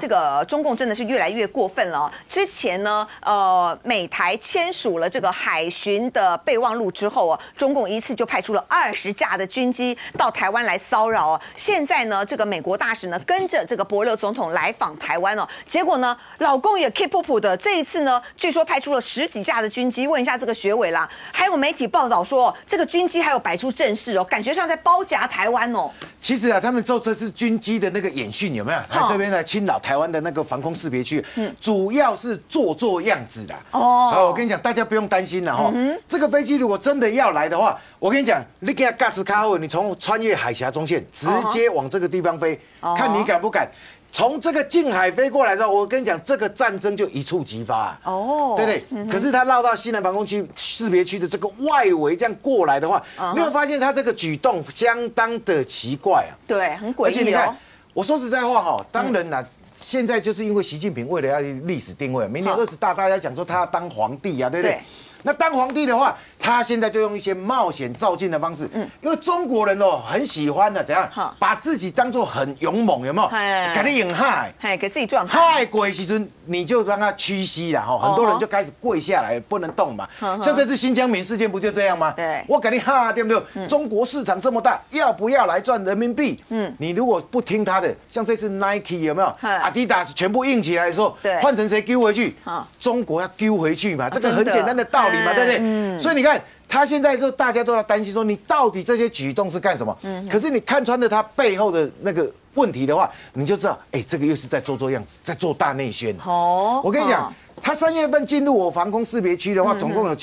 这个中共真的是越来越过分了哦。之前呢，美台签署了这个海巡的备忘录之后啊，中共一次就派出了20架的军机到台湾来骚扰哦。现在呢，这个美国大使呢跟着这个帛琉总统来访台湾哦，结果呢，老共也 keep up 的，这一次呢，据说派出了10几架的军机。问一下这个学伟啦，还有媒体报道说，这个军机还有摆出阵势哦，感觉上在包夹台湾哦。其实啊，他们做这次军机的那个演训有没有？来这边来侵扰台湾的那个防空识别区，主要是做样子的。哦，我跟你讲，大家不用担心了哈。这个飞机如果真的要来的话，我跟你讲，你给他嘎斯卡尔，你从穿越海峡中线直接往这个地方飞，看你敢不敢。从这个近海飞过来之后，我跟你讲，这个战争就一触即发啊！哦，对不对？可是他绕到西南防空区识别区的这个外围这样过来的话，你会发现他这个举动相当的奇怪啊！ 对，很诡异哦。而且你看，我说实在话哈，当然啦。现在就是因为习近平为了要历史定位，明年20大，大家讲说他要当皇帝啊，对不对？那当皇帝的话，他现在就用一些冒险照进的方式，因为中国人哦很喜欢的怎样，把自己当作很勇猛，有没有？给你引害， 给自己撞害跪时阵，你就让他屈膝了哈，很多人就开始跪下来，不能动嘛。像这次新疆棉事件不就这样吗？对，我给你哈，对不对？中国市场这么大，要不要来赚人民币？你如果不听他的，像这次 Nike 有没有？Adidas 全部硬起来的时候，换成谁丢回去？中国要丢回去嘛，这个很简单的道理嘛，对不对？所以你看，他现在就大家都在担心说，你到底这些举动是干什么？可是你看穿了他背后的那个问题的话，你就知道，哎，这个又是在做样子，在做大内宣。哦，我跟你讲，他3月份进入我防空识别区的话，总共有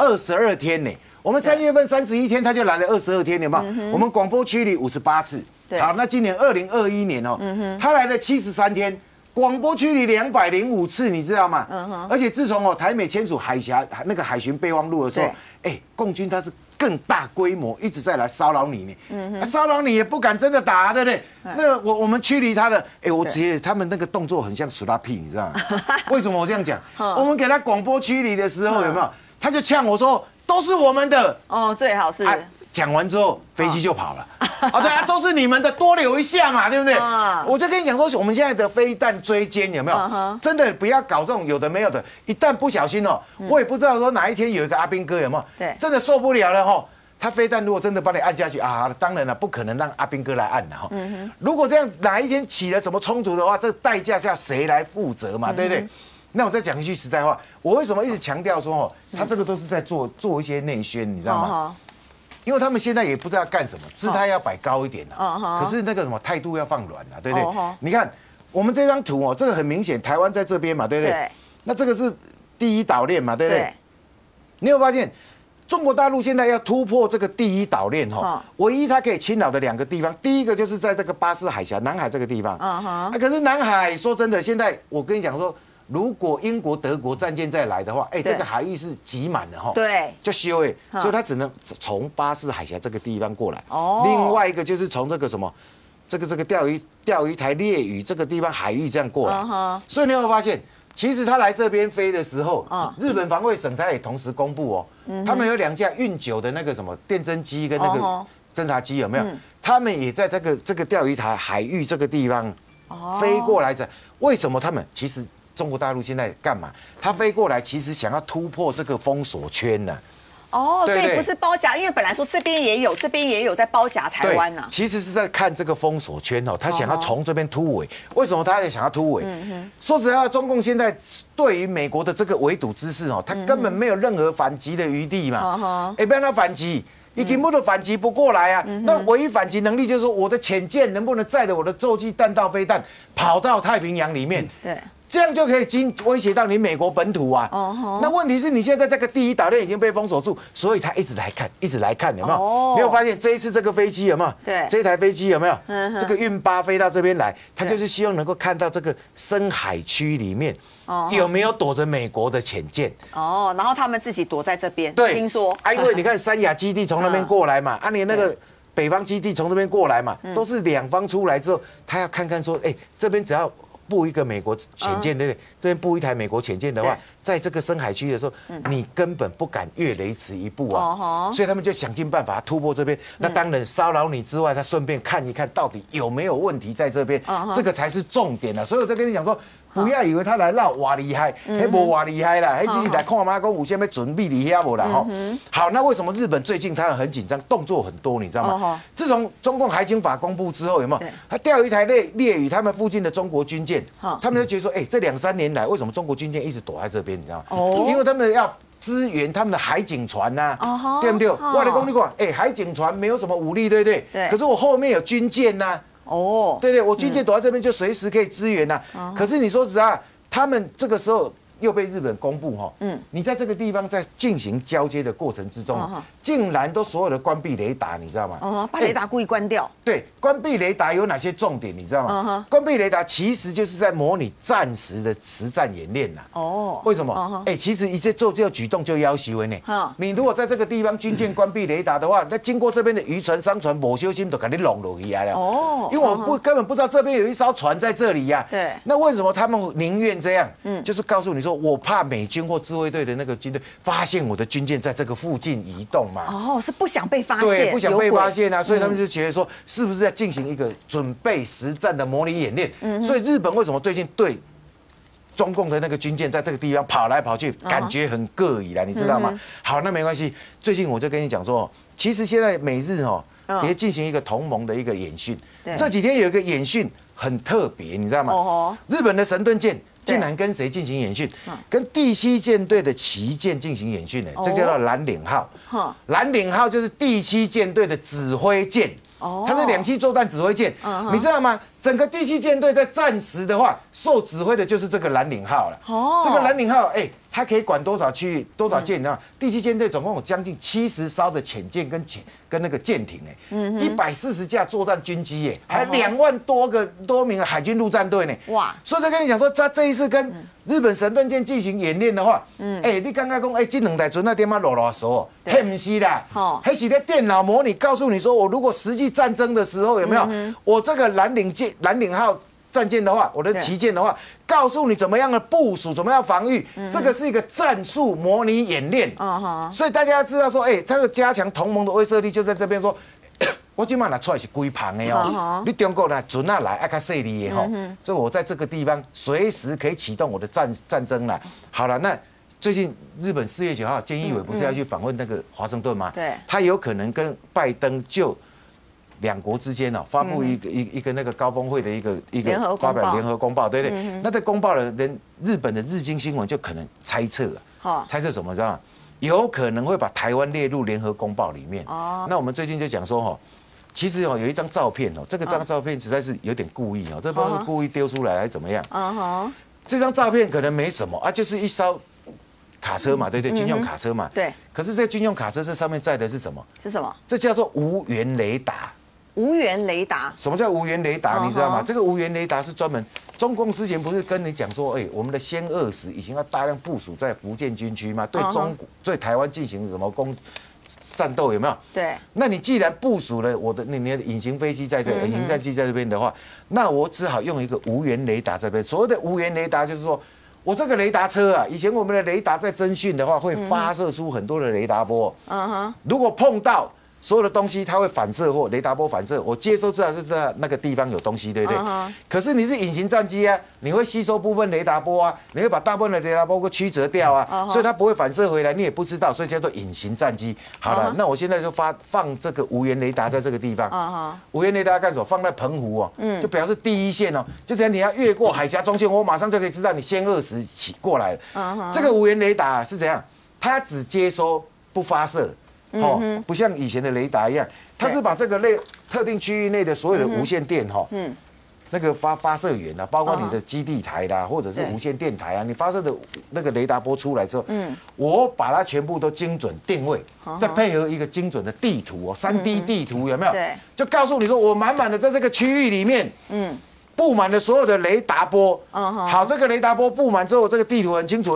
22天呢。我们3月份31天，他就来了22天，有没有？我们广播区里58次。好，那今年2021年哦，他来了73天。广播区里205次，你知道吗？而且自从台美签署海巡备忘录的时候，共军它是更大规模一直在来骚扰你呢。骚扰你也不敢真的打，对不对？那我们驱离他的，我觉得他们那个动作很像鼠拉屁，你知道吗？为什么我这样讲？我们给他广播驱离的时候，有没有？他就呛我说都是我们的。哦，最好是。讲完之后，飞机就跑了。对啊，都是你们的，多留一下嘛，对不对？我就跟你讲说，我们现在的飞弹追歼有没有？真的不要搞这种有的没有的，一旦不小心哦，我也不知道说哪一天有一个阿兵哥有没有？对，真的受不了了哈。他飞弹如果真的把你按下去啊，当然了，不可能让阿兵哥来按的哈。如果这样哪一天起了什么冲突的话，这代价是要谁来负责嘛？对不对？那我再讲一句实在话，我为什么一直强调说他这个都是在做一些内宣，你知道吗？因为他们现在也不知道干什么，姿态要摆高一点可是那个什么态度要放软对不对？你看我们这张图这个很明显，台湾在这边嘛，对不对？那这个是第一岛链嘛，对不对？你有发现中国大陆现在要突破这个第一岛链唯一它可以侵扰的2个地方，第一个就是在这个巴士海峡、南海这个地方。可是南海说真的，现在我跟你讲说。如果英国、德国战舰再来的话，这个海域是挤满了对，就修所以它只能从巴士海峡这个地方过来。另外一个就是从这个什么，这个钓鱼台列屿这个地方海域这样过来。所以你有没有发现，其实他来这边飞的时候，日本防卫省他也同时公布他们有2架运9的那个什么电侦机跟那个侦察机有没有？他们也在这个钓鱼台海域这个地方飞过来着。为什么他们其实？中国大陆现在干嘛？他飞过来，其实想要突破这个封锁圈呢。所以不是包夹，因为本来说这边也有在包夹台湾呢。其实是在看这个封锁圈他想要从这边突围。为什么他也想要突围？说实在话，中共现在对于美国的这个围堵之势他根本没有任何反击的余地嘛。不让他反击。已经不能反击不过来啊！那唯一反击能力就是说，我的潜舰能不能载着我的洲际弹道飞弹跑到太平洋里面？对，这样就可以威胁到你美国本土啊！那问题是你现在这个第一岛链已经被封锁住，所以他一直来看，有没有？你有发现这一次这个飞机有没有？对，这台飞机有没有？这个运8飞到这边来，他就是希望能够看到这个深海区里面。有没有躲着美国的潜舰？然后他们自己躲在这边。对，听说因为你看三亚基地从那边过来嘛，你那个北方基地从这边过来嘛，都是2方出来之后，他要看看说，这边只要布一个美国潜舰，对不对？这边布一台美国潜舰的话， 在这个深海区的时候，你根本不敢越雷池一步啊，所以他们就想尽办法突破这边。那当然骚扰你之外，他顺便看一看到底有没有问题在这边，这个才是重点啊。所以我在跟你讲说。不要以为他来绕哇厉害，还无哇厉害啦，还只是来看嘛，讲有啥要准备厉害无啦吼。好，那为什么日本最近他很紧张，动作很多，你知道吗？自从中共海警法公布之后，有没有？他调一台烈屿他们附近的中国军舰，他们就觉得说，这2-3年来为什么中国军舰一直躲在这边？你知道吗？因为他们要支援他们的海警船呐，对不对？我来讲你讲，海警船没有什么武力，对不对？可是我后面有军舰呐。对，我军舰躲在这边就随时可以支援呐。可是你说实在，他们这个时候又被日本公布你在这个地方在进行交接的过程之中，竟然都所有的关闭雷达，你知道吗？ 把雷达故意关掉。 对，关闭雷达有哪些重点，你知道吗？关闭雷达其实就是在模拟战时的实战演练呐。为什么？其实一做这个举动就要求呢。你如果在这个地方军舰关闭雷达的话，那经过这边的渔船、商船，某小心都给你弄落去来了。因为我根本不知道这边有一艘船在这里呀。 对。 那为什么他们宁愿这样？就是告诉你说，我怕美军或自卫队的那个军队发现我的军舰在这个附近移动嘛。 是不想被发现。 对，不想被发现啊，所以他们就觉得说，是不是在进行一个准备实战的模拟演练？所以日本为什么最近对中共的那个军舰在这个地方跑来跑去，感觉很膈应了，你知道吗？好，那没关系。最近我就跟你讲说，其实现在美日也进行一个同盟的一个演训。这几天有一个演训很特别，你知道吗？日本的神盾舰竟然跟谁进行演训？跟第7舰队的旗舰进行演训呢？这叫做蓝岭号。蓝岭号就是第7舰队的指挥舰。它是2栖作战指挥舰，你知道吗？整个第7舰队在战时的话，受指挥的就是这个蓝岭号了。这个蓝岭号，它可以管多少区域、多少舰？你知道，第7舰队总共有将近70艘的潜舰跟那个舰艇，140架作战军机，还2万多名的海军陆战队呢。哇！所以在跟你讲说，他这一次跟日本神盾舰进行演练的话，你刚刚讲，这2台船那点嘛啰嗦，那不是啦，那是在电脑模拟，告诉你说，我如果实际战争的时候有没有，我这个蓝岭号战舰的话，我的旗舰的话，告诉你怎么样的部署，怎么样防御，这个是一个战术模拟演练。所以大家要知道说，这个加强同盟的威慑力就在这边说。我今晚拿出来是规旁的你中国呢准啊来爱较势利的所以我在这个地方随时可以启动我的战争了。好了，那最近日本4月9号，菅义伟不是要去访问那个华盛顿吗？ 对， 他有可能跟拜登就2国之间发布一个那个高峰会的一个发表联合公报，对不对？那在公报的人，日本的日经新闻就可能猜测猜测什么？知道吗？有可能会把台湾列入联合公报里面。那我们最近就讲说其实有一张照片这个照片实在是有点故意这不知道是故意丢出来还是怎么样。这张照片可能没什么就是一艘卡车嘛，对不对？军用卡车嘛。 对。 可是这军用卡车这上面载的是什么？ 是什么？ 这叫做无源雷达。 无源雷达？ 什么叫无源雷达？你知道吗？这个无源雷达是专门中共之前不是跟你讲说，我们的歼20已经要大量部署在福建军区吗？对台湾进行什么战斗有没有？对。那你既然部署了你的隐形飞机在这，隐形战机在这边的话，那我只好用一个无源雷达这边。所谓的无源雷达就是说，我这个雷达车以前我们的雷达在侦讯的话，会发射出很多的雷达波。如果碰到所有的东西它会反射或雷达波反射，我接收至少就知道那个地方有东西，对不对？可是你是隐形战机你会吸收部分雷达波你会把大部分的雷达波给曲折掉所以它不会反射回来，你也不知道，所以叫做隐形战机。好了，那我现在就放这个无源雷达在这个地方。无源雷达干什么？放在澎湖就表示第一线就只要你要越过海峡中线，我马上就可以知道你歼20起过来了。这个无源雷达是怎样？它只接收不发射。不像以前的雷达一样，它是把这个特定区域内的所有的无线电那个发射源包括你的基地台啦，或者是无线电台你发射的那个雷达波出来之后，我把它全部都精准定位，再配合一个精准的地图3D 地图有没有？对，就告诉你说我满满的在这个区域里面，布满了所有的雷达波。好，这个雷达波布满之后，这个地图很清楚的时候，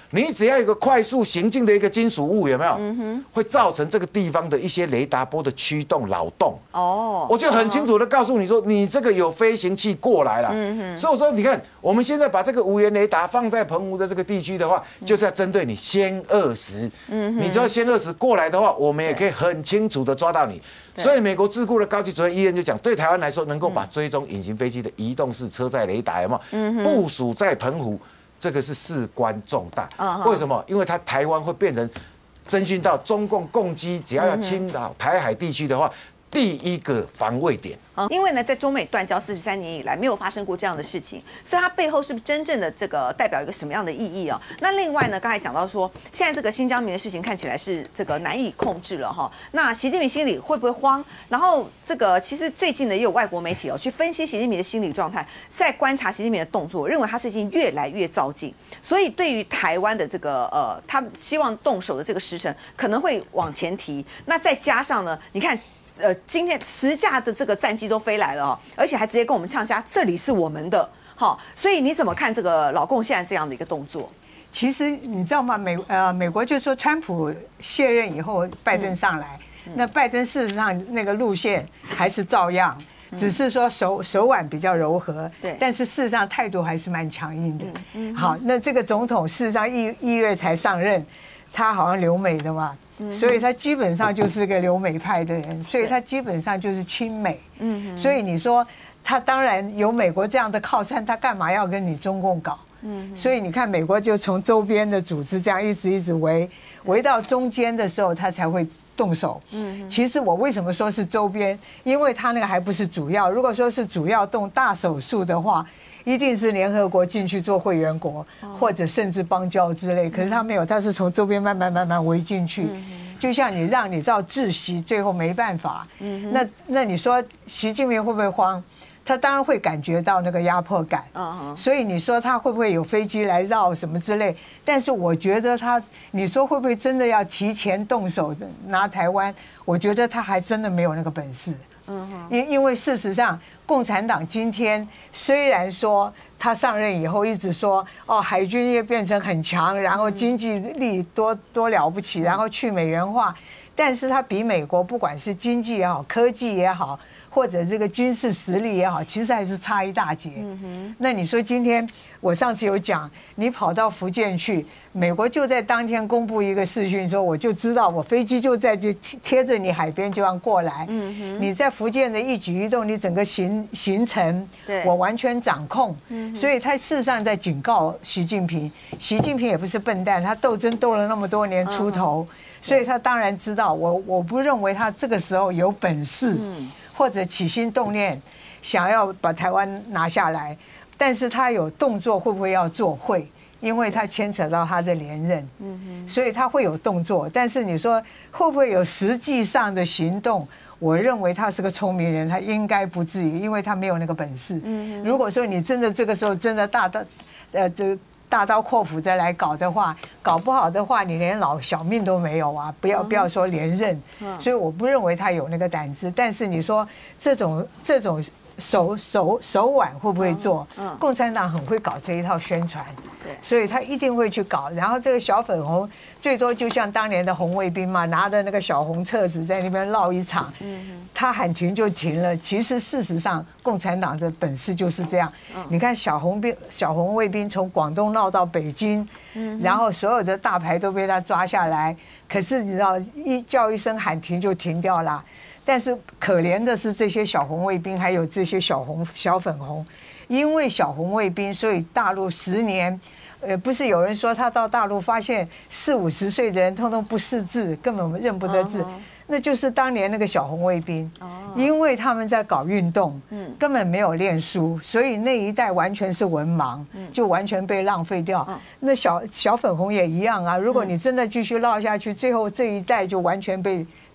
你只要有一个快速行进的一个金属物，有没有？会造成这个地方的一些雷达波的驱动扰动。哦，我就很清楚的告诉你说，你这个有飞行器过来了。所以我说，你看，我们现在把这个无源雷达放在澎湖的这个地区的话，就是要针对你歼20。你只要歼20过来的话，我们也可以很清楚的抓到你。所以美国智库的高级主任伊恩就讲，对台湾来说，能够把追踪隐形飞机的移动式车载雷达有没有部署在澎湖，这个是事关重大。为什么？因为它台湾会变成侦讯到中共共机，只要侵扰台海地区的话，第一个防卫点。 因为呢，在中美断交43年以来，没有发生过这样的事情，所以它背后是不是真正的这个代表一个什么样的意义啊？那另外呢，刚才讲到说，现在这个新疆棉的事情看起来是这个难以控制了哈。那习近平心里会不会慌？然后这个其实最近呢，也有外国媒体去分析习近平的心理状态，在观察习近平的动作，认为他最近越来越躁进，所以对于台湾的这个他希望动手的这个时程可能会往前提。那再加上呢，你看。今天10架的这个战机都飞来了哦，而且还直接跟我们呛下，这里是我们的，好，所以你怎么看这个老共现在这样的一个动作？ 其实你知道吗？美国就说川普卸任以后，拜登上来，那拜登事实上那个路线还是照样，只是说手腕比较柔和，对，但是事实上态度还是蛮强硬的。好，那这个总统事实上一月才上任，他好像留美的嘛。所以他基本上就是个留美派的人，所以他基本上就是亲美。所以你说他当然有美国这样的靠山，他干嘛要跟你中共搞？所以你看美国就从周边的组织这样一直围到中间的时候，他才会动手。其实我为什么说是周边？因为他那个还不是主要。如果说是主要动大手术的话，一定是联合国进去做会员国，或者甚至邦交之类。可是他没有，他是从周边慢慢围进去。就像你让你照窒息，最后没办法。那你说习近平会不会慌？他当然会感觉到那个压迫感。所以你说他会不会有飞机来绕什么之类？但是我觉得你说会不会真的要提前动手拿台湾？我觉得他还真的没有那个本事。因为事实上，共产党今天虽然说他上任以后一直说海军也变成很强，然后经济力多了不起，然后去美元化，但是他比美国不管是经济也好，科技也好，或者这个军事实力也好，其实还是差一大截。那你说今天我上次有讲，你跑到福建去，美国就在当天公布一个视讯说，我就知道我飞机就在这贴着你海边就要过来。你在福建的一举一动，你整个行程，我完全掌控。所以他事实上在警告习近平，习近平也不是笨蛋，他斗争斗了那么多年出头，所以他当然知道我不认为他这个时候有本事。或者起心动念想要把台湾拿下来，但是他有动作会不会要做？会，因为他牵扯到他的连任，所以他会有动作。但是你说会不会有实际上的行动？我认为他是个聪明人，他应该不至于，因为他没有那个本事。如果说你真的这个时候真的大刀阔斧的来搞的话，搞不好的话，你连小命都没有啊！不要说连任，所以我不认为他有那个胆子。但是你说这种手腕会不会做？共产党很会搞这一套宣传，所以他一定会去搞。然后这个小粉红最多就像当年的红卫兵嘛，拿着那个小红册子在那边绕一场，他喊停就停了。其实事实上，共产党的本事就是这样。你看小红卫兵从广东绕到北京，然后所有的大牌都被他抓下来。可是你知道，叫一声喊停就停掉了。但是可怜的是这些小红卫兵，还有这些小粉红，因为小红卫兵，所以大陆10年，不是有人说他到大陆发现40、50岁的人通通不识字，根本认不得字，那就是当年那个小红卫兵，因为他们在搞运动，根本没有念书，所以那一代完全是文盲，就完全被浪费掉。那小粉红也一样啊，如果你真的继续闹下去，最后这一代就完全被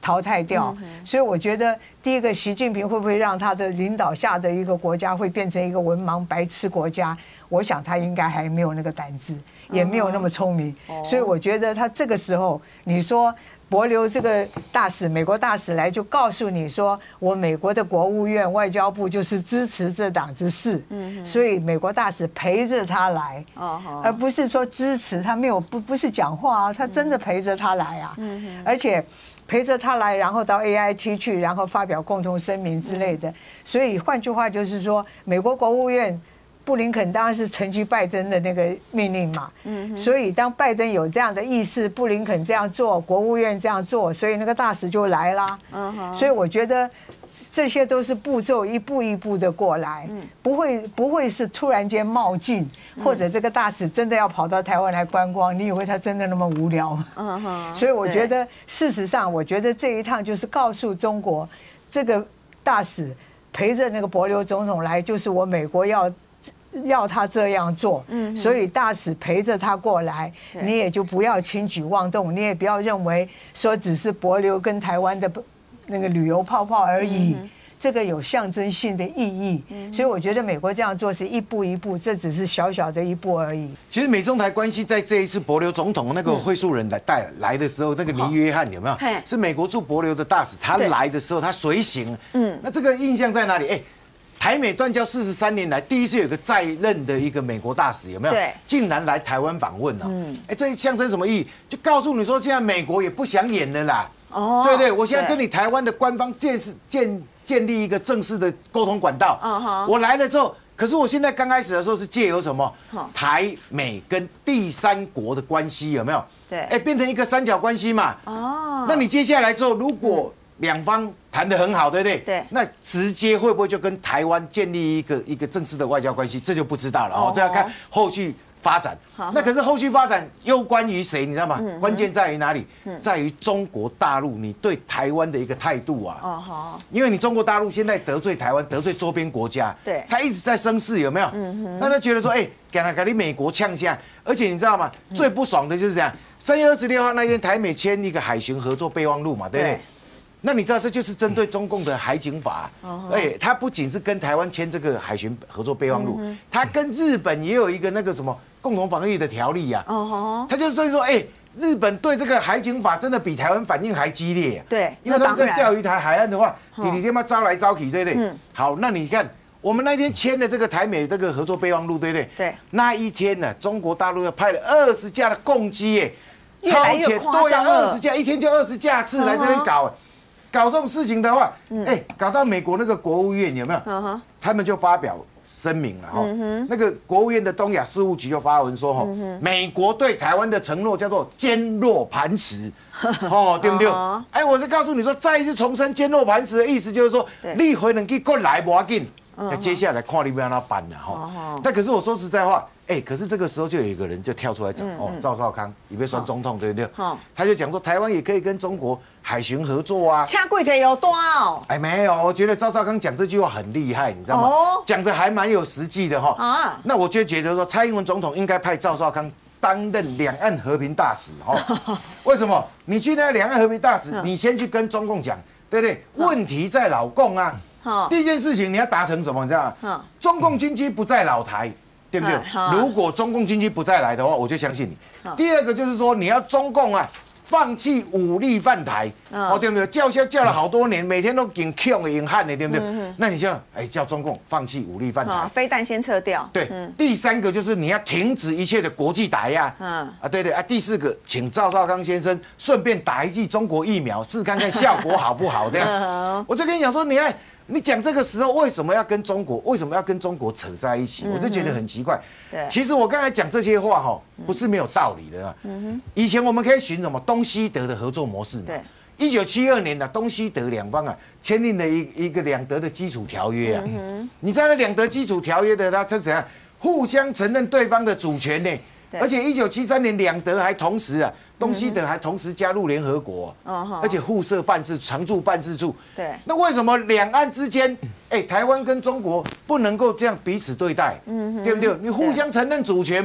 淘汰掉。所以我觉得，第一个，习近平会不会让他的领导下的一个国家会变成一个文盲白痴国家？我想他应该还没有那个胆子，也没有那么聪明。所以我觉得他这个时候，你说帛琉这个大使，美国大使来就告诉你说，我美国的国务院、外交部就是支持这党之事，所以美国大使陪着他来，而不是说支持他，没有不是讲话啊，他真的陪着他来啊，而且陪着他来，然后到 AIT 去，然后发表共同声明之类的。所以换句话就是说，美国国务院。布林肯当然是承继拜登的那个命令嘛，所以当拜登有这样的意思，布林肯这样做，国务院这样做，所以那个大使就来啦。所以我觉得这些都是步骤一步一步的过来，不会是突然间冒进，或者这个大使真的要跑到台湾来观光，你以为他真的那么无聊吗？所以我觉得事实上，我觉得这一趟就是告诉中国，这个大使陪着那个帛琉总统来，就是我美国要他这样做，所以大使陪着他过来，你也就不要轻举妄动，你也不要认为说只是帛琉跟台湾的那个旅游泡泡而已，这个有象征性的意义，所以我觉得美国这样做是一步一步，这只是小小的一步而已。 其实美中台关系在这一次帛琉总统那个会述人来的时候，那个尼约翰有没有？是美国驻帛琉的大使，他来的时候他随行，那这个印象在哪里？台美断交43年来，第一次有个在任的一个美国大使，有没有？ 对， 竟然来台湾访问了。这象征什么意义？就告诉你说，现在美国也不想演了啦。对对，我现在跟你台湾的官方建立一个正式的沟通管道。我来了之后，可是我现在刚开始的时候是借由什么？台美跟第三国的关系有没有？ 对， 变成一个三角关系嘛。那你接下来之后，如果两方谈得很好，对不对？ 对。 那直接会不会就跟台湾建立一个正式的外交关系？这就不知道了这要看后续发展。那可是后续发展攸关于谁？你知道吗？关键在于哪里？在于中国大陆你对台湾的一个态度啊。因为你中国大陆现在得罪台湾，得罪周边国家， 对， 他一直在生事，有没有？那他觉得说，给你美国呛下，而且你知道吗？最不爽的就是这样，3月26号那天，台美签一个海巡合作备忘录嘛，对不对？那你知道这就是针对中共的海警法，它不仅是跟台湾签这个海巡合作备忘录，它跟日本也有一个那个什么共同防御的条例呀。它就是说，日本对这个海警法真的比台湾反应还激烈。 对， 因为他们在钓鱼台海岸的话，你他妈招来招去，对不对？好，那你看我们那天签的这个台美这个合作备忘录，对不对？ 对。 那一天呢，中国大陆要派了20架的共机， 超前， 对啊，20架，一天就20架次来这边搞这种事情的话，搞到美国那个国务院有没有？他们就发表声明了那个国务院的东亚事务局就发文说美国对台湾的承诺叫做坚若磐石，对不对？我就告诉你说，再一次重申坚若磐石的意思就是说，你回能去过来不要紧，那接下来看你不要那办了但可是我说实在话。可是这个时候就有一个人就跳出来讲赵少康，你被选总统对不对？他就讲说台湾也可以跟中国海巡合作啊。 掐贵腿有多哦？ 没有，我觉得赵少康讲这句话很厉害，你知道吗？讲的还蛮有实际的那我就觉得说，蔡英文总统应该派赵少康担任两岸和平大使为什么？你去那两岸和平大使，你先去跟中共讲，对不对？问题在老共啊。第一件事情你要达成什么？你知道吗？中共军机不在老台。对不对？如果中共军机不再来的话，我就相信你。第二个就是说，你要中共放弃武力犯台，对不对？叫嚣叫了好多年，每天都挺强的硬汉的，对不对？那你就叫中共放弃武力犯台， 飞弹先撤掉。 对，第三个就是你要停止一切的国际打压。对对第四个，请赵少康先生顺便打一剂中国疫苗，试看看效果好不好？这样，我就跟你讲说，你看。你讲这个时候为什么要跟中国扯在一起？我就觉得很奇怪。其实我刚才讲这些话不是没有道理的以前我们可以循什么东西德的合作模式嘛。1972年的东西德两方签订了一个两德的基础条约你在那两德基础条约的它是怎样？互相承认对方的主权呢？而且1973年两德还同时东西德还同时加入联合国，而且互设常驻办事处。 对， 那为什么两岸之间，台湾跟中国不能够这样彼此对待？对不对？你互相承认主权嘛。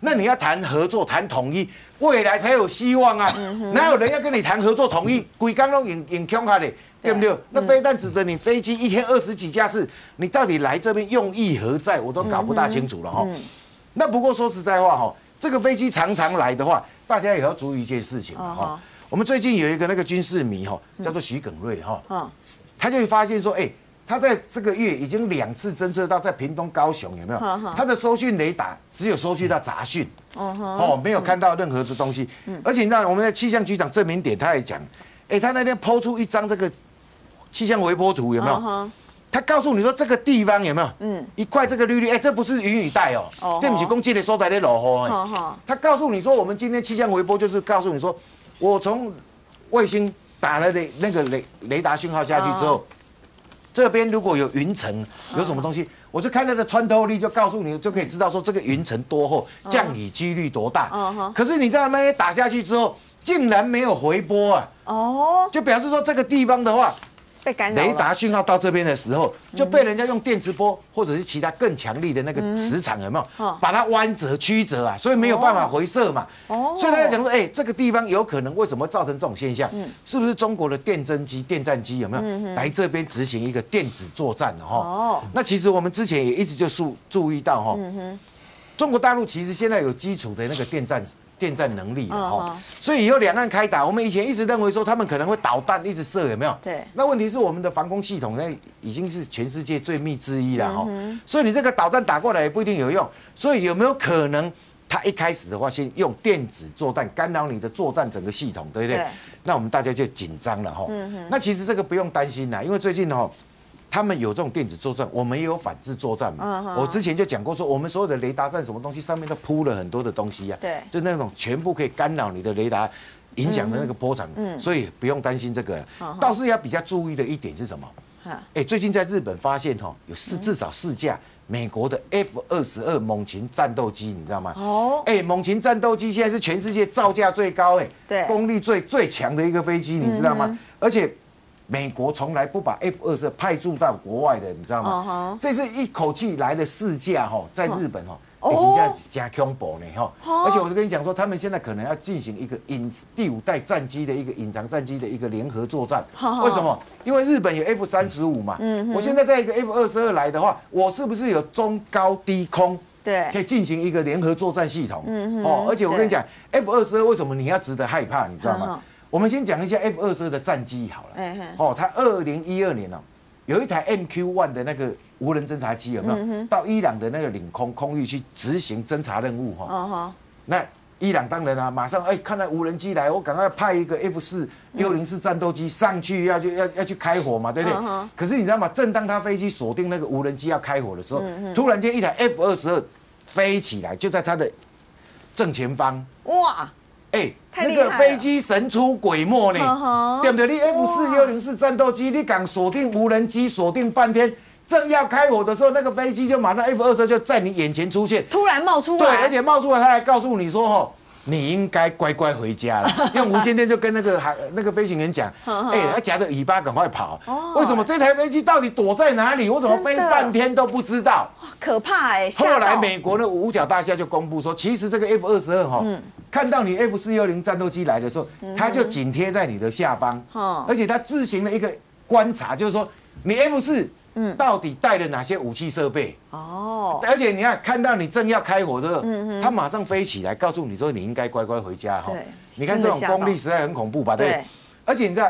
那你要谈合作、谈统一，未来才有希望啊！哪有人要跟你谈合作统一？规工都用强下的，对不对？那飞弹指着你飞机一天20几架次，你到底来这边用意何在？我都搞不大清楚了哈。那不过说实在话哈，这个飞机常常来的话，大家也要注意一件事情哈。我们最近有一个那个军事迷哈，叫做许耿瑞哈，他就会发现说，哎，他在这个月已经2次侦测到在屏东、高雄有没有？他的收讯雷达只有收讯到杂讯，没有看到任何的东西。而且那我们的气象局长郑明典他也讲，哎，他那天抛出一张这个气象微波图有没有？他告诉你说这个地方有没有？一块这个绿绿，哎，这不是云雨带哦，这不是攻击的所在的落雨。他告诉你说，我们今天气象微波就是告诉你说，我从卫星打了那个雷达讯号下去之后，这边如果有云层，有什么东西，我就看它的穿透力，就告诉你，就可以知道说这个云层多厚，降雨几率多大。可是你在那边打下去之后，竟然没有回波啊！就表示说这个地方的话， 被干扰了。 雷达讯号到这边的时候，就被人家用电磁波或者是其他更强力的那个磁场有没有，把它弯折曲折啊，所以没有办法回射嘛。所以他在讲说，哎，这个地方有可能为什么造成这种现象？是不是中国的电侦机、电战机有没有来这边执行一个电子作战的哈？那其实我们之前也一直就注意到哈，中国大陆其实现在有基础的那个电战能力了哈，所以以后两岸开打，我们以前一直认为说他们可能会导弹一直射，有没有？ 对。 那问题是我们的防空系统呢，已经是全世界最密之一了哈，所以你这个导弹打过来也不一定有用，所以有没有可能他一开始的话先用电子作战干扰你的作战整个系统，对不对？那我们大家就紧张了哈。那其实这个不用担心啦，因为最近哈。他们有这种电子作战，我们也有反制作战嘛。我之前就讲过说，我们所有的雷达站什么东西上面都铺了很多的东西啊， 对， 就那种全部可以干扰你的雷达，影响的那个波长，所以不用担心这个了。倒是要比较注意的一点是什么？哎，最近在日本发现哈，有至少4架美国的 F-22猛禽战斗机，你知道吗？哎，猛禽战斗机现在是全世界造价最高，哎，对，功率最强的一个飞机，你知道吗？而且。美国从来不把 F-22派驻到国外的，你知道吗？这次一口气来了4架哈，在日本哈，已经加恐怖呢哈。而且我就跟你讲说，他们现在可能要进行一个第5代战机的一个隐藏战机的一个联合作战。为什么？因为日本有 F-35嘛，我现在在一个 F-22来的话，我是不是有中高低空？对，可以进行一个联合作战系统。而且我跟你讲 ，F-22为什么你要值得害怕？你知道吗？我们先讲一下 F-22的战机好了。它2012年有一台 MQ-1的那个无人侦察机有没有到伊朗的那个领空空域去执行侦察任务那伊朗当然马上看到无人机来，我赶快派一个 F-4-104战斗机上去要去开火嘛，对不对？可是你知道吗？正当他飞机锁定那个无人机要开火的时候，突然间一台 F-22飞起来，就在他的正前方。哇！那个飞机神出鬼没呢，对不对？你 F-4-104战斗机，你敢锁定无人机，锁定半天，正要开火的时候，那个飞机就马上 F-22就在你眼前出现， 突然冒出来。 对，而且冒出来，他还告诉你说你应该乖乖回家了。用无线电就跟那个飞行员讲，他夹着尾巴赶快跑。为什么这台飞机到底躲在哪里？我怎么飞半天都不知道？ 可怕后来美国的五角大厦就公布说，其实这个 F-22看到你 F-410战斗机来的时候，它就紧贴在你的下方，而且它自行了一个观察，就是说你 F-4到底带了哪些武器设备？而且你看到你正要开火的时候，它马上飞起来，告诉你说你应该乖乖回家。你看这种功力实在很恐怖吧？对。而且你知道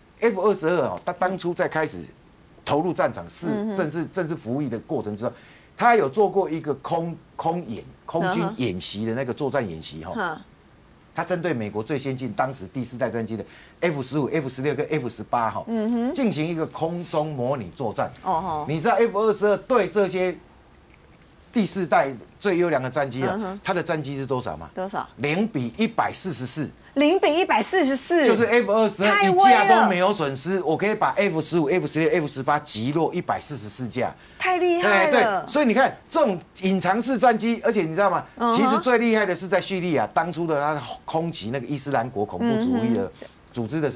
F-22它当初在开始投入战场正式服役的过程之中，他有做过一个空军演习的那个作战演习他针对美国最先进当时第4代战机的 F-15、F-16跟 F-18进行一个空中模拟作战。你知道 F-22对这些第4代最优良的战机它的战绩是多少吗？ 多少 ？0:144。 0:144， 就是 F-22一架都没有损失，我可以把 F-15、F-16、F-18击落144架， 太厉害了。 对，所以你看这种隐藏式战机，而且你知道吗？其实最厉害的是在叙利亚当初的他空袭那个伊斯兰国恐怖主义的组织的时候，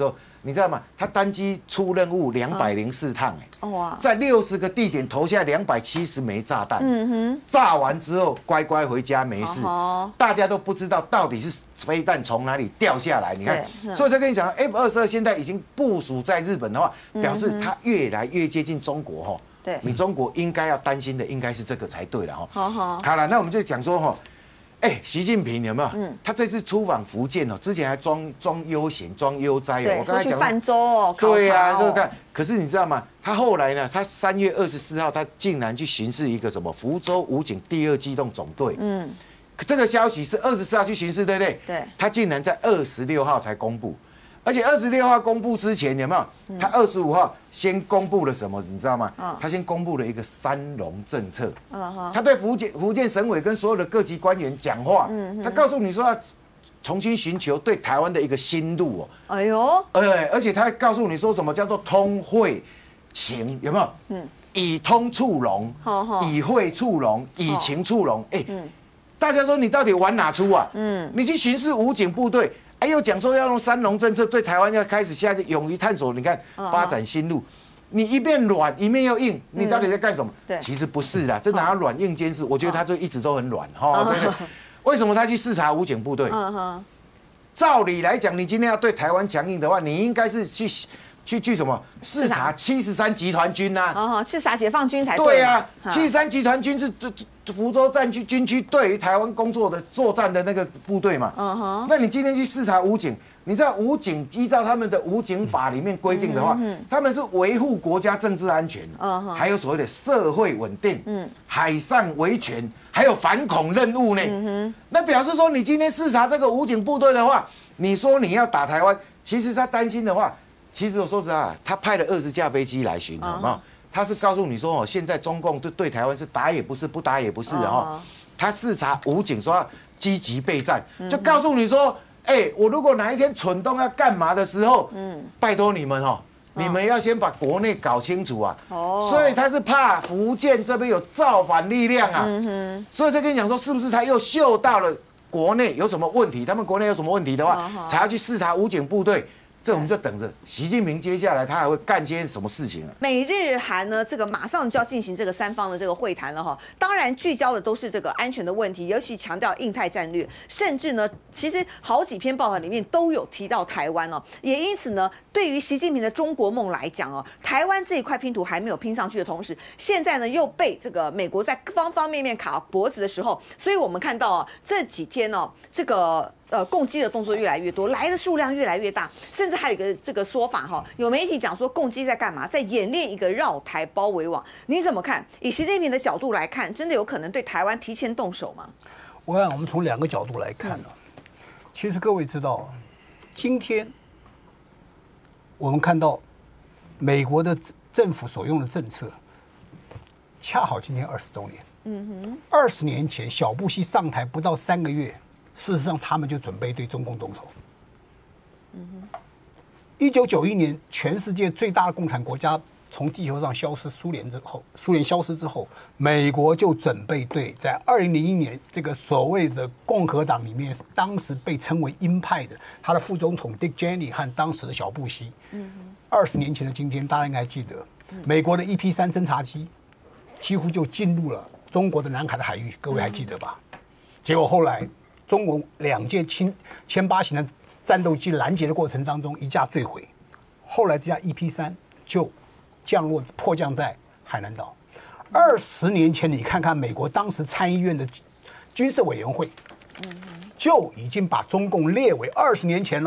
你知道吗？他单机出任务204趟， 哇， 在60个地点投下270枚炸弹，炸完之后乖乖回家没事，大家都不知道到底是飞弹从哪里掉下来。你看，所以就跟你讲 ，F-22现在已经部署在日本的话，表示它越来越接近中国哈。 对， 你中国应该要担心的应该是这个才对了哈。好了，那我们就讲说哈。习近平有没有？他这次出访福建哦，之前还装悠闲、装悠哉哦。 我刚才讲泛舟哦， 对呀，就是看。可是你知道吗？他后来呢？他3月24号，他竟然去巡视一个什么福州武警第2机动总队。这个消息是24号去巡视，对不对？ 对。 他竟然在26号才公布。而且26号公布之前有没有？他25号先公布了什么？你知道吗？他先公布了一个3农政策。他对福建省委跟所有的各级官员讲话，他告诉你说要重新寻求对台湾的一个新路哦。哎呦，而且他还告诉你说什么叫做通惠情，有没有？以通促融，以惠促融，以情促融。大家说你到底玩哪出啊？你去巡视武警部队。又讲说要用3农政策对台湾要开始下去勇于探索，你看发展新路，你一面软一面又硬，你到底在干什么？其实不是的，这哪有软硬兼施？我觉得他就一直都很软哈，对不对？为什么他去视察武警部队？照理来讲，你今天要对台湾强硬的话，你应该是去什么视察73集团军呐？ 视察解放军才对。 对啊，73集团军是福州战区军区对于台湾工作的作战的那个部队嘛。那你今天去视察武警，你知道武警依照他们的武警法里面规定的话，他们是维护国家政治安全，还有所谓的社会稳定，海上维权，还有反恐任务呢。那表示说，你今天视察这个武警部队的话，你说你要打台湾，其实他担心的话。其实我说实话，他派了20架飞机来巡，好不好？他是告诉你说，现在中共对台湾是打也不是，不打也不是的他视察武警说要积极备战，就告诉你说，我如果哪一天蠢动要干嘛的时候，拜托你们你们要先把国内搞清楚啊。所以他是怕福建这边有造反力量啊。所以就跟你讲说，是不是他又嗅到了国内有什么问题？他们国内有什么问题的话，才要去视察武警部队。这我们就等着习近平接下来他还会干些什么事情啊？ 美日韩呢，这个马上就要进行这个3方的这个会谈了哈。当然聚焦的都是这个安全的问题，尤其强调印太战略，甚至呢，其实好几篇报道里面都有提到台湾哦。也因此呢，对于习近平的中国梦来讲哦，台湾这一块拼图还没有拼上去的同时，现在呢又被这个美国在方方面面卡脖子的时候，所以我们看到这几天这个。共机的动作越来越多，来的数量越来越大，甚至还有一个这个说法有媒体讲说共机在干嘛？在演练一个绕台包围网。你怎么看？以习近平的角度来看，真的有可能对台湾提前动手吗？ 我想我们从2个角度来看呢。其实各位知道，今天我们看到美国的政府所用的政策，恰好今天20周年。20年前小布希上台不到3个月。事实上，他们就准备对中共动手。1991年，全世界最大的共产国家从地球上消失，苏联消失之后，美国就准备对在2001年这个所谓的共和党里面，当时被称为鹰派的他的副总统 Dick Cheney 和当时的小布希。20年前的今天，大家应该记得，美国的EP-3侦察机几乎就进入了中国的南海的海域，各位还记得吧？结果后来。中国2架歼8型的战斗机拦截的过程当中，一架坠毁，后来这架 EP-3就迫降在海南岛。20年前，你看看美国当时参议院的军事委员会，就已经把中共列为20年前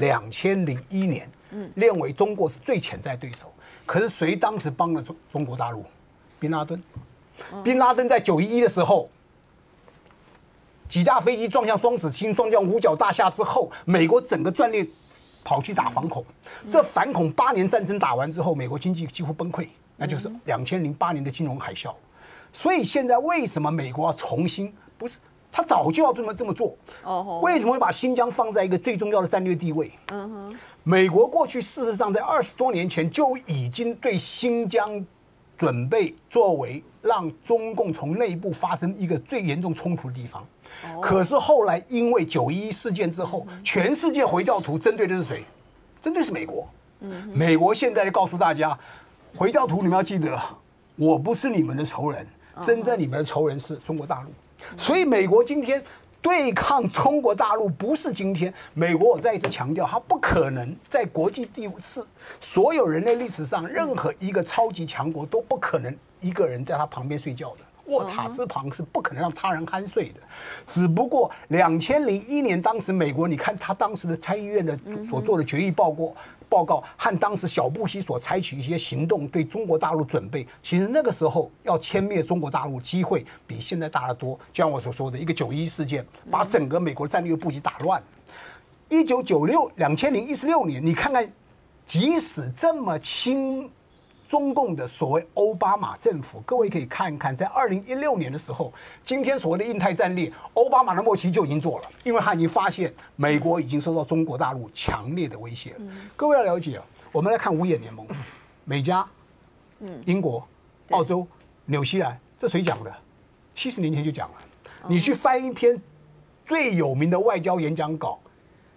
2001年，列为中国是最潜在对手。可是谁当时帮了中国大陆？宾拉登。宾拉登在911的时候。几架飞机撞向双子星，撞向五角大厦之后，美国整个战略跑去打反恐。这反恐8年战争打完之后，美国经济几乎崩溃，那就是2008年的金融海啸。所以现在为什么美国要重新？不是他早就要这么做。为什么会把新疆放在一个最重要的战略地位？美国过去事实上在20多年前就已经对新疆准备作为让中共从内部发生一个最严重冲突的地方。可是后来因为911事件之后，全世界回教徒针对的是谁？针对是美国。 美国现在就告诉大家，回教徒你们要记得，我不是你们的仇人，真正你们的仇人是中国大陆。所以美国今天对抗中国大陆不是今天，美国我再一次强调，它不可能在国际地位是所有人类历史上任何一个超级强国都不可能一个人在他旁边睡觉的。卧榻之旁是不可能让他人酣睡的，只不过2001年当时美国，你看他当时的参议院的所做的决议报告和当时小布希所采取一些行动对中国大陆准备，其实那个时候要歼灭中国大陆机会比现在大得多。就像我所说的，一个9·11事件把整个美国战略布局打乱。2016年，你看看，即使这么亲中共的所谓奥巴马政府，各位可以看一看，在2016年的时候，今天所谓的印太战略，奥巴马的末期就已经做了，因为他已经发现美国已经受到中国大陆强烈的威胁了。各位要了解，我们来看五眼联盟，美加、英国、澳洲、纽西兰，这谁讲的？70年前就讲了。你去翻一篇最有名的外交演讲稿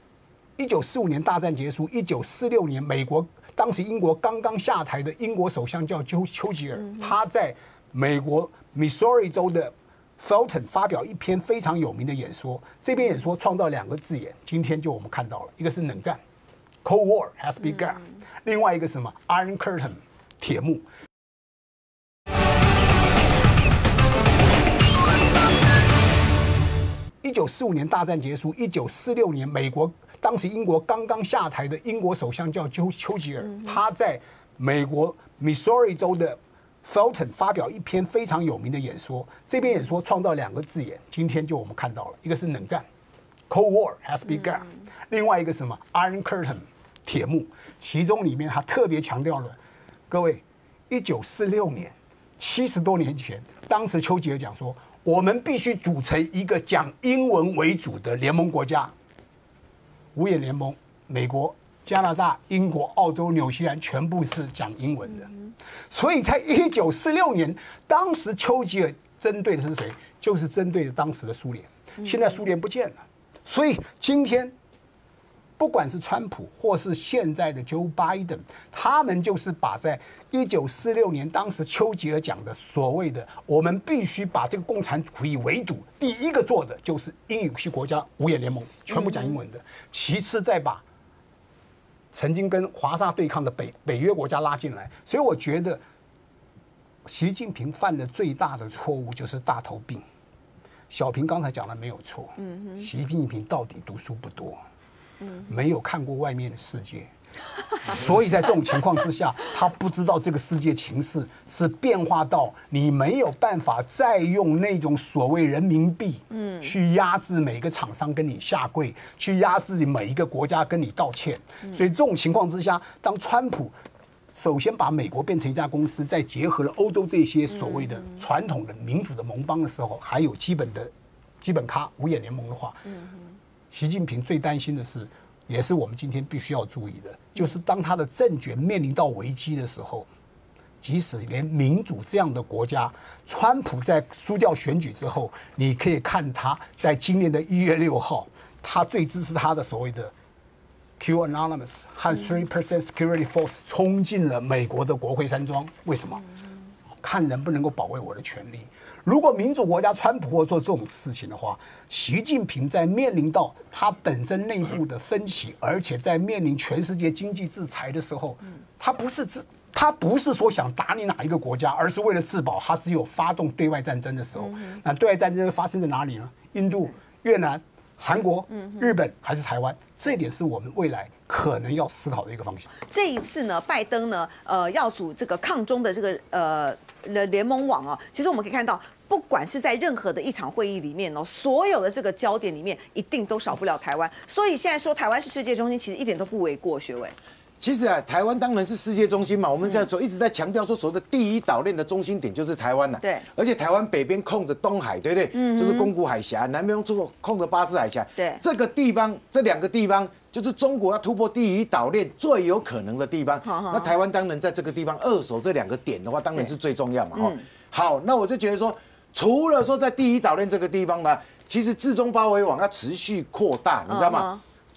，1945年大战结束，1946年美国。当时英国刚刚下台的英国首相叫丘吉尔，他在美国 Missouri 州的 Fulton 发表一篇非常有名的演说。这篇演说创造2个字眼，今天就我们看到了，一个是冷战 Cold War has begun，另外一个是什么 Iron Curtain 铁幕。1945年大战结束，1946年美国。当时英国刚刚下台的英国首相叫丘吉尔，他在美国 Missouri 州的 Fulton 发表一篇非常有名的演说。这篇演说创造2个字眼，今天就我们看到了，一个是冷战 Cold War has begun，另外一个什么 Iron Curtain 铁幕。其中里面他特别强调了，各位，1946年70多年前，当时丘吉尔讲说，我们必须组成一个讲英文为主的联盟国家。五眼联盟，美国、加拿大、英国、澳洲、纽西兰全部是讲英文的，所以在1946年，当时丘吉尔针对的是谁？就是针对当时的苏联。现在苏联不见了，所以今天不管是川普或是现在的 Joe Biden， 他们就是把在1946年当时丘吉尔讲的所谓的我们必须把这个共产主义围堵，第一个做的就是英语系国家五眼联盟，全部讲英文的，其次再把曾经跟华沙对抗的北约国家拉进来。所以我觉得习近平犯的最大的错误就是大头病。小平刚才讲的没有错，习近平到底读书不多，没有看过外面的世界，所以在这种情况之下，他不知道这个世界情势是变化到你没有办法再用那种所谓人民币，去压制每个厂商跟你下跪，去压制每一个国家跟你道歉。所以这种情况之下，当川普首先把美国变成一家公司，再结合了欧洲这些所谓的传统的民主的盟邦的时候，还有基本咖五眼联盟的话，习近平最担心的是，也是我们今天必须要注意的，就是当他的政权面临到危机的时候，即使连民主这样的国家，川普在输掉选举之后，你可以看他在今年的1月6号，他最支持他的所谓的Q Anonymous 和 3% Security Force 冲进了美国的国会山庄。为什么？看能不能够保卫我的权利。如果民主国家川普或做这种事情的话，习近平在面临到他本身内部的分歧，而且在面临全世界经济制裁的时候，他不是说想打你哪一个国家，而是为了自保。他只有发动对外战争的时候，那对外战争发生在哪里呢？印度、越南、韩国、日本还是台湾？这一点是我们未来可能要思考的一个方向。 这一次呢，拜登呢，要组这个抗中的这个联盟网哦，其实我们可以看到，不管是在任何的一场会议里面哦，所有的这个焦点里面，一定都少不了台湾。所以现在说台湾是世界中心，其实一点都不为过，学伟。 其实啊，台湾当然是世界中心嘛。我们这样说一直在强调说，所谓的第一岛链的中心点就是台湾了。 对。 而且台湾北边控着东海，对不对？就是宫古海峡，南边控着巴士海峡。 对。 这个地方，这2个地方，就是中国要突破第一岛链最有可能的地方。那台湾当然在这个地方扼守这2个点的话，当然是最重要嘛。好，那我就觉得说，除了说在第一岛链这个地方呢，其实至中包围网要持续扩大，你知道吗？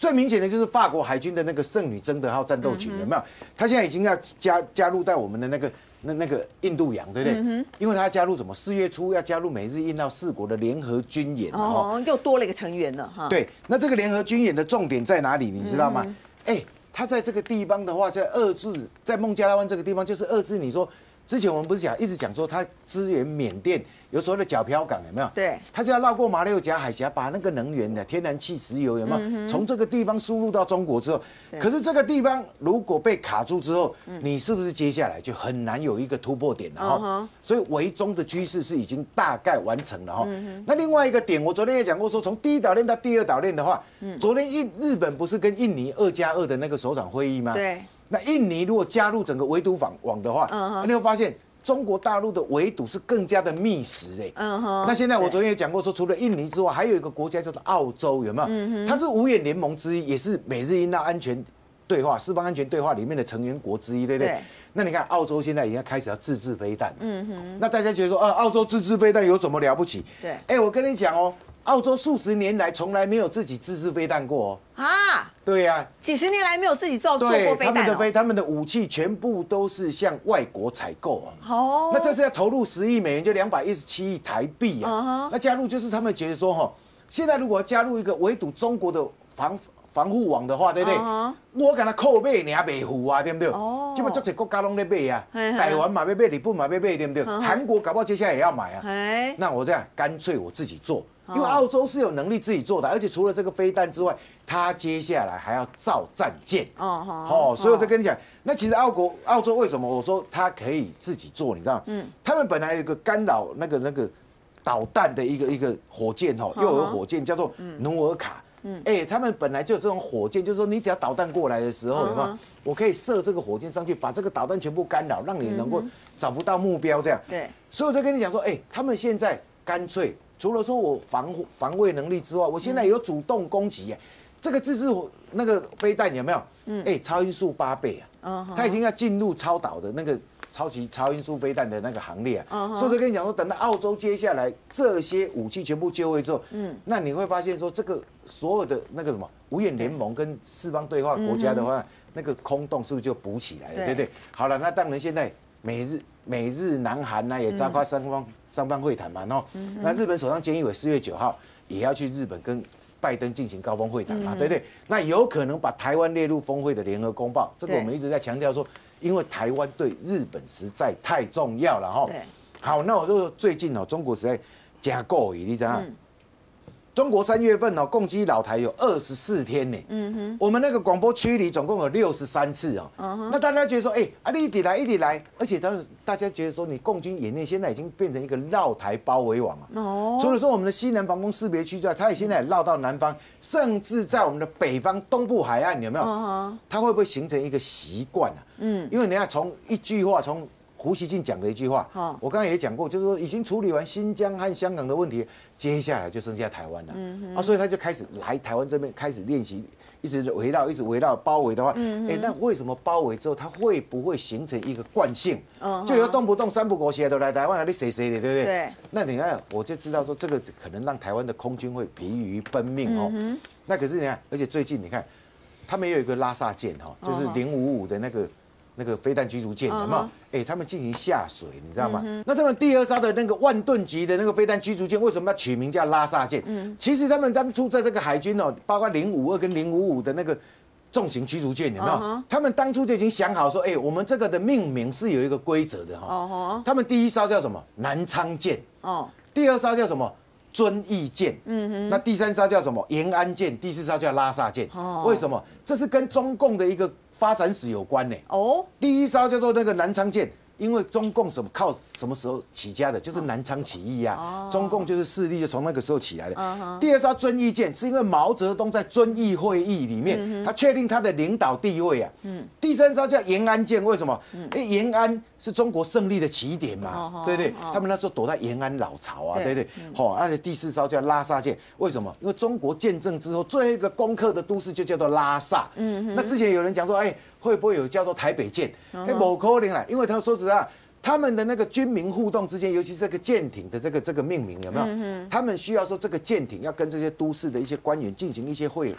最明显的就是法国海军的那个圣女贞德号战斗群，有没有？他现在已经要加入到我们的那个印度洋，对不对？因为他要加入什么？4月初要加入美日印澳4国的联合军演又多了一个成员了哈。 对，那这个联合军演的重点在哪里？你知道吗？他在这个地方的话，在孟加拉湾这个地方，就是遏制你说。之前我们不是一直讲说，他支援缅甸有所谓的皎漂港，有没有？ 对， 他就要绕过马六甲海峡，把那个能源的天然气、石油有没有从这个地方输入到中国之后，可是这个地方如果被卡住之后，你是不是接下来就很难有一个突破点了哈？所以围中的趋势是已经大概完成了哈。那另外一个点，我昨天也讲过说，从第一岛链到第二岛链的话，昨天日本不是跟印尼2+2的那个首长会议吗？ 对。 那印尼如果加入整个围堵网的话，你会发现中国大陆的围堵是更加的密实那现在我昨天也讲过说，除了印尼之外，还有一个国家叫做澳洲，有没有？它是五眼联盟之一，也是美日印澳安全对话、四方安全对话里面的成员国之一，对不对？那你看，澳洲现在已经开始要自制飞弹，那大家觉得说，澳洲自制飞弹有什么了不起？对，我跟你讲哦。澳洲数十年来从来没有自己自制飞弹过对呀， 几十年来没有自己做过飞弹他们的武器全部都是向外国采购那这是要投入10亿美元，就217亿台币那加入就是他们觉得说现在如果加入一个围堵中国的防护网的话，对不对？我跟他扣买，你还没付对不对？基本这些国家都在买台湾嘛要买，日本嘛要买，对不对？韩国搞不好接下来也要买那我这样干脆我自己做。因为澳洲是有能力自己做的，而且除了这个飞弹之外，它接下来还要造战舰。所以我在跟你讲，那其实澳洲为什么我说它可以自己做？你知道吗？他们本来有一个干扰那个导弹的一个火箭又有火箭叫做努尔卡。他们本来就有这种火箭，就是说你只要导弹过来的时候，有没有？我可以射这个火箭上去，把这个导弹全部干扰，让你能够找不到目标这样。 对， 所以我就跟你讲说，他们现在干脆。除了说我防卫能力之外，我现在有主动攻击这个自制那个飞弹有没有？超音速8倍它已经要进入超导的那个超级超音速飞弹的那个行列所以我跟你讲说，等到澳洲接下来这些武器全部就位之后，那你会发现说，这个所有的那个什么五眼联盟跟四方对话国家的话，那个空洞是不是就补起来了？对不对？好了，那当然现在美日南韩也召开三方会谈嘛，那日本首相菅义伟4月9号也要去日本跟拜登进行高峰会谈嘛，对不对？那有可能把台湾列入峰会的联合公报，这个我们一直在强调说，因为台湾对日本实在太重要了好，那我就说最近中国实在加够你知道中国3月份共击老台有24天呢。我们那个广播区里总共有63次那大家觉得说，你一直来，而且大家觉得说，你共军演练现在已经变成一个绕台包围网除了说我们的西南防空识别区之外，它也现在也绕到南方，甚至在我们的北方东部海岸有没有？它会不会形成一个习惯因为你看从一句话从胡锡进讲的一句话，我刚刚也讲过，就是说已经处理完新疆和香港的问题，接下来就剩下台湾了。所以他就开始来台湾这边开始练习，一直围绕包围的话，那为什么包围之后，它会不会形成一个惯性？就有动不动3不5时都来台湾，你谁的，对不对？对。那你看，我就知道说这个可能让台湾的空军会疲于奔命那可是你看，而且最近你看，他们也有一个拉萨舰就是055的那个飞弹驱逐舰，有没有？他们进行下水，你知道吗？那他们第2艘的那个万吨级的那个飞弹驱逐舰，为什么要取名叫拉萨舰？其实他们当初在这个海军包括052跟055的那个重型驱逐舰，有没有？他们当初就已经想好说，我们这个的命名是有一个规则的他们第1艘叫什么？南昌舰。第2艘叫什么？遵义舰。那第3艘叫什么？延安舰。第4艘叫拉萨舰。为什么？这是跟中共的一个发展史有关呢。第1艘叫做那个南昌舰，因为中共靠什么时候起家的？就是南昌起义中共就是势力就从那个时候起来的。第2艘遵义舰是因为毛泽东在遵义会议里面，他确定他的领导地位第3艘叫延安舰，为什么？延安是中国胜利的起点嘛，对不对？他们那时候躲在延安老巢对不对？而且第4艘叫拉萨舰，为什么？因为中国建政之后最后一个攻克的都市就叫做拉萨。那之前有人讲说，会不会有叫做台北舰？不可能啦，因为他说实在，他们的那个军民互动之间，尤其是这个舰艇的这个命名有没有？他们需要说这个舰艇要跟这些都市的一些官员进行一些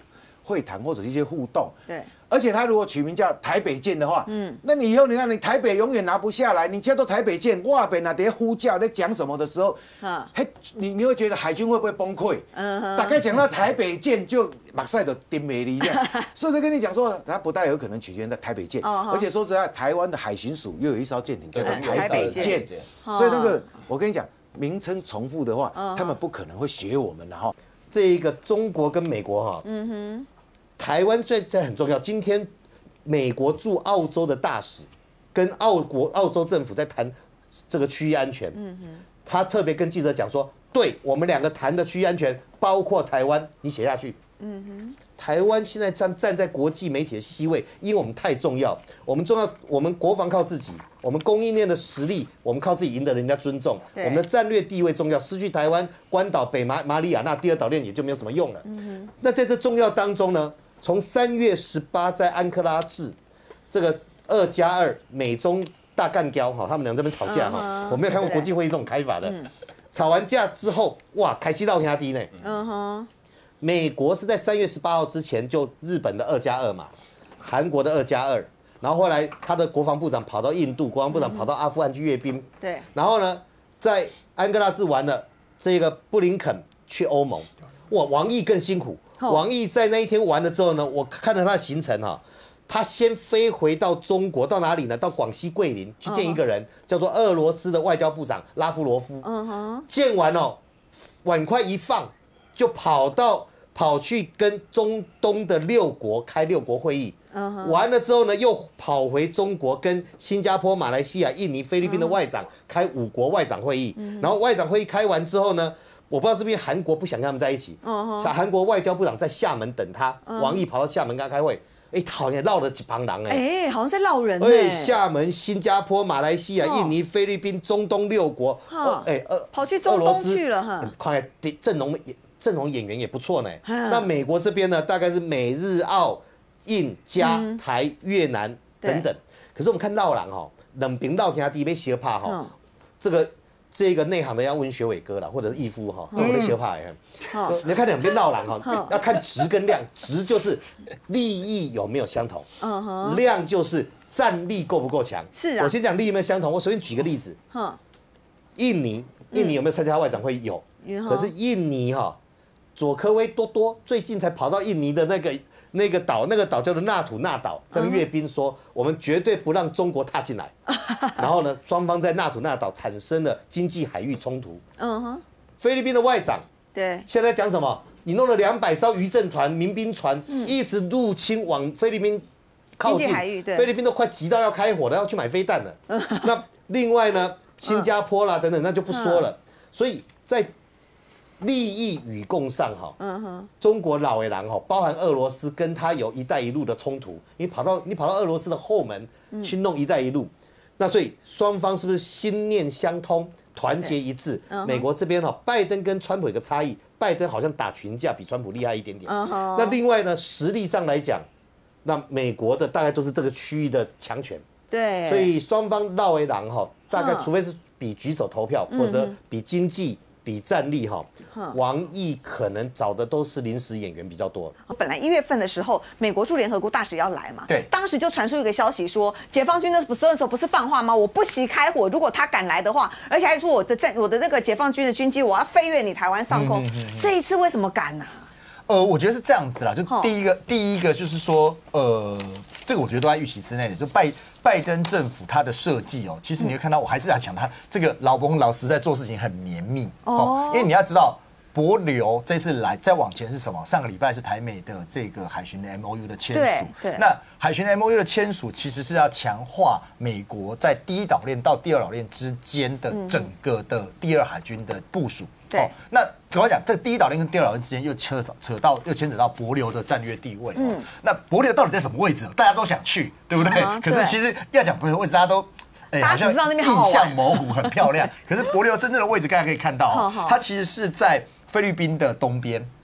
会谈或者一些互动。 对。 而且他如果取名叫台北舰的话，那你以后你看你台北永远拿不下来，你叫做台北舰，哇，北那在呼叫在讲什么的时候，你会觉得海军会不会崩溃？大概讲到台北舰就马赛的丁美丽这样，所以就跟你讲说，它不但有可能起源在台北舰，而且说实在，台湾的海巡署又有一艘舰艇叫做台北舰，所以那个我跟你讲，名称重复的话，他们不可能会学我们的哈。 这一个中国跟美国哈，台湾现在很重要。今天美国驻澳洲的大使跟澳洲政府在谈这个区域安全，他特别跟记者讲说，对我们两个谈的区域安全包括台湾，你写下去。台湾现在站在国际媒体的 C 位，因为我们太重要，我们国防靠自己，我们供应链的实力，我们靠自己赢得人家尊重，我们的战略地位重要，失去台湾、关岛、北马里亚纳第二岛链也就没有什么用了。那在这重要当中呢，从3月18在安克拉治这个2+2美中大干交哈，他们俩这边吵架哈，我没有看过国际会议这种开法的。吵完架之后，哇，开始到兄弟呢。美国是在3月18号之前就日本的2+2嘛，韩国的2+2，然后后来他的国防部长跑到印度，国防部长跑到阿富汗去阅兵， 对， 然后呢，在安哥拉治完了，这个布林肯去欧盟，哇，王毅更辛苦，王毅在那一天完了之后呢，我看了他的行程哈，他先飞回到中国，到哪里呢？到广西桂林去见一个人，叫做俄罗斯的外交部长拉夫罗夫，见完哦，碗筷一放就跑去跟中东的6国开6国会议，完了之后呢，又跑回中国跟新加坡、马来西亚、印尼、菲律宾的外长开5国外长会议，然后外长会议开完之后呢，我不知道是不是韩国不想跟他们在一起，韩国外交部长在厦门等他，王毅跑到厦门跟他开会，好像绕了几帮人好像在绕人厦门、新加坡、马来西亚、印尼、菲律宾、中东6国， 跑去中东去了哈， 快阵容演员也不错呢。那美国这边呢，大概是美日澳印加台越南等等。可是我们看绕人哈，冷兵绕天第一杯斜怕哈，这个内行的要问学伟哥啦，或者是义夫哈，我的斜怕哎。你看两边绕人哈，要看值跟量，值就是利益有没有相同，量就是战力够不够强。 是啊， 我先讲利益有没有相同，我随便举个例子，印尼有没有参加外长会？有，可是印尼哈。佐科威多多最近才跑到印尼的那个岛叫做纳土纳岛，跟阅兵说我们绝对不让中国踏进来。然后呢，双方在纳土纳岛产生了经济海域冲突。菲律宾的外长对现在讲什么？你弄了200艘渔政团、民兵船，一直入侵往菲律宾靠近海域，菲律宾都快急到要开火了，要去买飞弹了。那另外呢，新加坡啦等等，那就不说了。所以在利益与共上哈，中国老为狼哈，包含俄罗斯跟他有一带一路的冲突，你跑到俄罗斯的后门去弄一带一路，那所以双方是不是心念相通、团结一致？美国这边哈，拜登跟川普有个差异，拜登好像打群架比川普厉害一点点。那另外呢，实力上来讲，那美国的大概都是这个区域的强权。对，所以双方闹为狼哈，大概除非是比举手投票，否则比经济。比战力哈，王毅可能找的都是临时演员比较多。 本来1月份的时候，美国驻联合国大使要来嘛， 对， 当时就传出一个消息说，解放军那时候不是放话吗？我不惜开火，如果他敢来的话，而且还说我的那个解放军的军机我要飞越你台湾上空。这一次为什么敢呢？ 我觉得是这样子啦，就第一个就是说，这个我觉得都在预期之内的，就拜登政府他的设计哦，其实你会看到，我还是要讲他这个老公老实在做事情很绵密哦，因为你要知道。帛琉这次来再往前是什么？上个礼拜是台美的这个海巡的 MOU 的签署。那海巡的 MOU 的签署其实是要强化美国在第一岛链到第二岛链之间的整个的第二海军的部署。对，那主要讲这个第一岛链跟第二岛链之间又牵扯到帛琉的战略地位。那帛琉到底在什么位置？大家都想去，对不对？可是其实要讲帛琉的位置，大家都。 大家知道那边印象模糊，很漂亮。可是帛琉真正的位置，大家可以看到，它其实是在菲律宾的东边，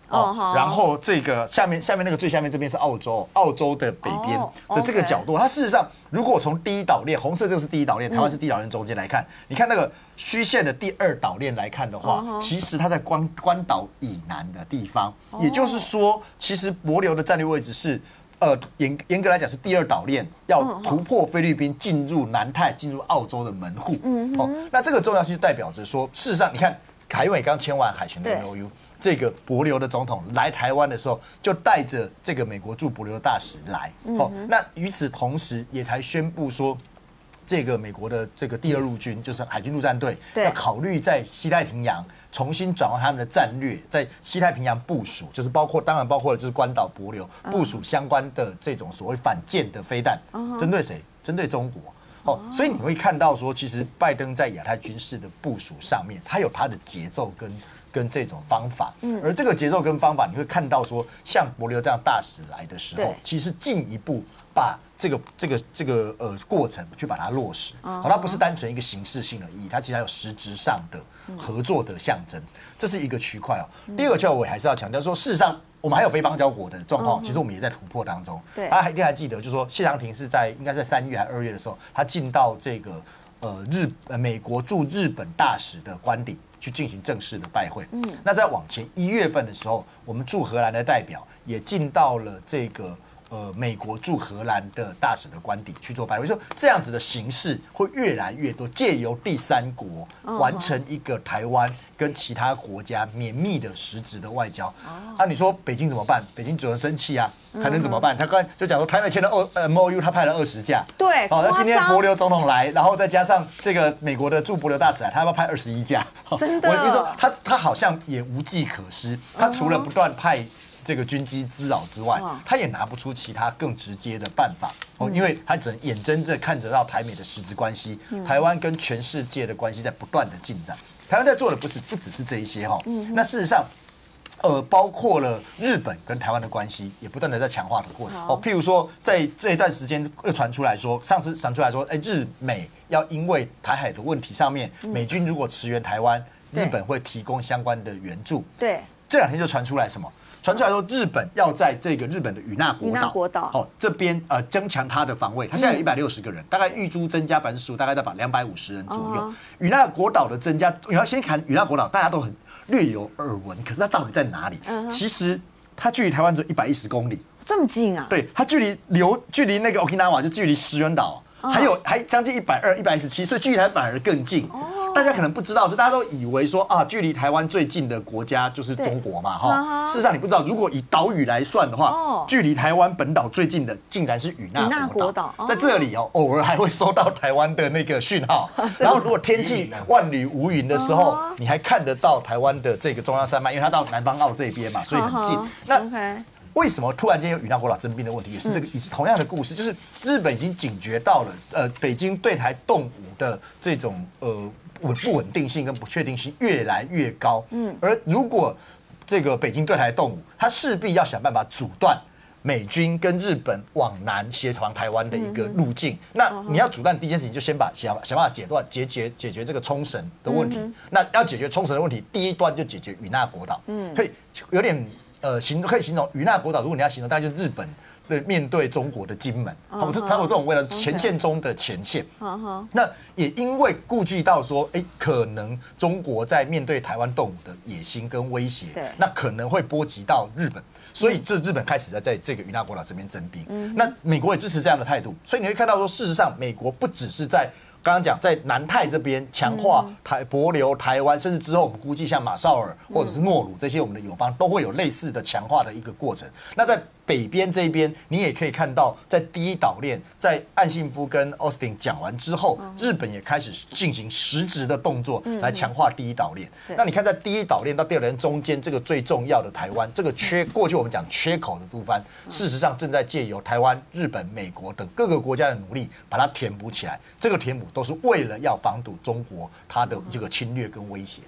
然后这个下面那个最下面这边是澳洲的北边的这个角度，它事实上如果从第一岛链，红色这个是第一岛链，台湾是第一岛链中间来看，你看那个虚线的第二岛链来看的话，其实它在关岛以南的地方，也就是说，其实帛琉的战略位置是。严格来讲是第二岛链要突破菲律宾进入南太、进入澳洲的门户。那这个重要性就代表着说，事实上你看，凯文也刚签完海巡的 MOU， 这个帛琉的总统来台湾的时候，就带着这个美国驻帛琉的大使来。那与此同时也才宣布说。这个美国的这个第二陆军就是海军陆战队，要考虑在西太平洋重新转换他们的战略，在西太平洋部署，就是当然包括了就是关岛、帛琉部署相关的这种所谓反舰的飞弹，针对谁？针对中国。所以你会看到说，其实拜登在亚太军事的部署上面，他有他的节奏跟这种方法，而这个节奏跟方法，你会看到说，像帛琉这样大使来的时候，其实进一步把这个过程去把它落实，它不是单纯一个形式性的意义，它其实还有实质上的合作的象征，这是一个区块。第二个区块我还是要强调说，事实上我们还有非邦交国的状况，其实我们也在突破当中。大家一定还记得，就是说谢长廷是应该在3月还是2月的时候，他进到这个美国驻日本大使的官邸去进行正式的拜会。那在往前1月份的时候，我们驻荷兰的代表也进到了这个美国驻荷兰的大使的官邸去做拜会，说这样子的形式会越来越多，借由第三国完成一个台湾跟其他国家绵密的实质的外交。你说北京怎么办？北京只能生气啊，还能怎么办？他刚才就讲说，台美签的MOU， 他派了20架， 对， 那今天帛琉总统来，然后再加上这个美国的驻帛琉大使来，他要不要派21架？ 真的， 我跟你说，他好像也无计可施，他除了不断派这个军机滋扰之外，他也拿不出其他更直接的办法因为他只能眼睁睁看着到台美的实质关系，台湾跟全世界的关系在不断的进展。台湾在做的不只是这一些那事实上。包括了日本跟台湾的关系也不断的在强化的过程譬如说，在这一段时间又传出来说，上次传出来说，日美要因为台海的问题上面，美军如果驰援台湾，日本会提供相关的援助。 对， 这2天就传出来什么？传出来说，日本要在这个日本的与那国岛这边增强它的防卫，它现在有160个人，大概预估增加15%，大概在把250人左右。与那国岛的增加，你要先看与那国岛，大家都很略有耳闻，可是它到底在哪里？其实它距离台湾只有110公里， 这么近啊？ 对，它距离那个 Okinawa 就距离石垣岛还将近120、117，所以距离它反而更近。大家可能不知道，是大家都以为说距离台湾最近的国家就是中国嘛，事实上你不知道，如果以岛屿来算的话，距离台湾本岛最近的竟然是与那国岛，在这里偶尔还会收到台湾的那个讯号。然后如果天气万里无云的时候，你还看得到台湾的这个中央山脉，因为它到南方澳这边嘛，所以很近。那为什么突然间有与那国岛征兵的问题？也是同样的故事，就是日本已经警觉到了，北京对台动武的这种不稳定性跟不确定性越来越高。而如果这个北京对台动武，它势必要想办法阻断美军跟日本往南协防台湾的一个路径。那你要阻断第一件事情，就先想办法解决这个冲绳的问题。那要解决冲绳的问题，第一端就解决与那国岛。可以有点可以形容与那国岛，如果你要形容，大概就是日本面对中国的金门，是才有这种味道，前线中的前线。那也因为顾忌到说，可能中国在面对台湾动武的野心跟威胁，那可能会波及到日本，所以日本开始在这个与那国岛这边征兵。那美国也支持这样的态度，所以你会看到说，事实上美国不只是在刚刚讲在南太这边强化帛琉、台湾，甚至之后我们估计像马绍尔或者是诺鲁这些我们的友邦都会有类似的强化的一个过程。那在北边这一边，你也可以看到，在第一岛链，在岸信夫跟奥斯汀讲完之后，日本也开始进行实质的动作来强化第一岛链。那你看，在第一岛链到第二岛链中间，这个最重要的台湾，这个过去我们讲缺口的部分，事实上正在借由台湾、日本、美国等各个国家的努力，把它填补起来。这个填补都是为了要防堵中国它的这个侵略跟威胁。